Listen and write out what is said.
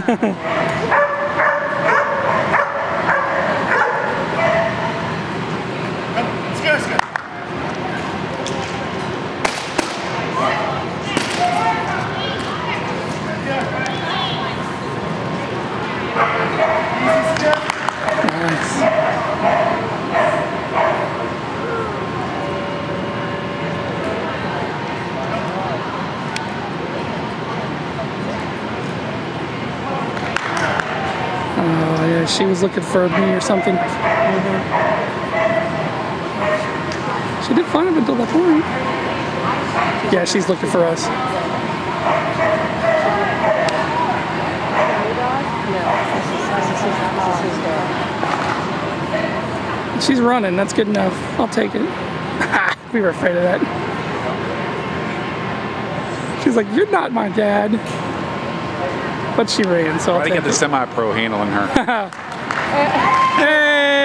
She was looking for me or something. She did fine up until that point. Yeah, she's looking for us. She's running, that's good enough. I'll take it. We were afraid of that. She's like, you're not my dad. But she ran, so I'll take it. Try to get the semi-pro handling her. Hey!